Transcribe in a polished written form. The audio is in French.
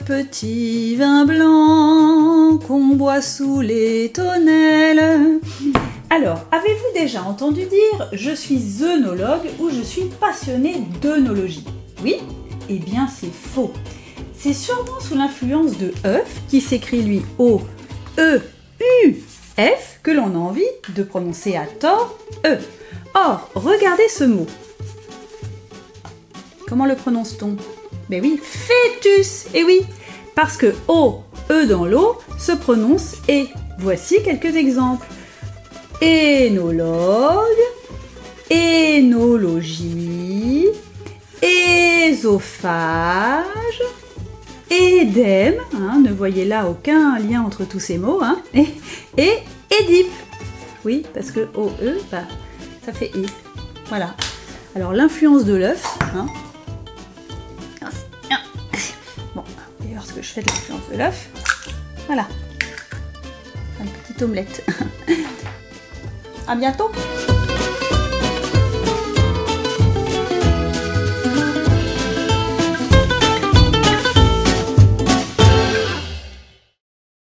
petit vin blanc qu'on boit sous les tonnelles. Alors, avez-vous déjà entendu dire « je suis œnologue » ou « je suis passionné d'œnologie » ? Oui ? Eh bien, c'est faux. C'est sûrement sous l'influence de œuf, qui s'écrit lui O-E-U-F, que l'on a envie de prononcer à tort E. Or, regardez ce mot. Comment le prononce-t-on ? Ben oui, fœtus. Et oui, parce que O, E dans l'eau se prononce E. Voici quelques exemples. Énologue, énologie, ésophage, édème, ne voyez là aucun lien entre tous ces mots, et Édipe. Oui, parce que OE, ça fait I. Voilà. Alors l'influence de l'œuf, bon, on va voir ce que je fais de l'influence de l'œuf. Voilà. Une petite omelette. À bientôt!